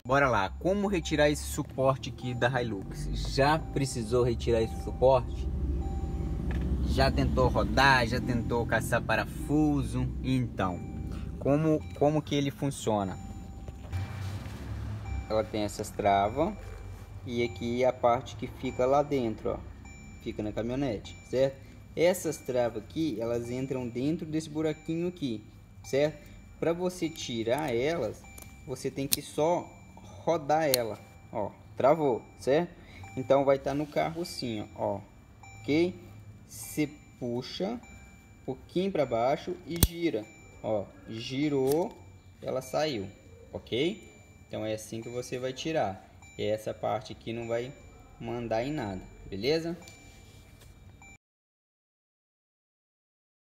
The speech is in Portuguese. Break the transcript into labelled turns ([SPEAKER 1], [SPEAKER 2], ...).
[SPEAKER 1] Bora lá, como retirar esse suporte aqui da Hilux? Já precisou retirar esse suporte? Já tentou rodar, já tentou caçar parafuso? Então, como que ele funciona? Ela tem essas travas e aqui a parte que fica lá dentro, ó, fica na caminhonete, certo? Essas travas aqui, elas entram dentro desse buraquinho aqui, certo? Para você tirar elas, você tem que só rodar ela, ó, travou, certo? Então vai estar no carro assim, ó, ok? Você puxa um pouquinho para baixo e gira, ó, girou, ela saiu, ok? Então é assim que você vai tirar. E essa parte aqui não vai mandar em nada, beleza?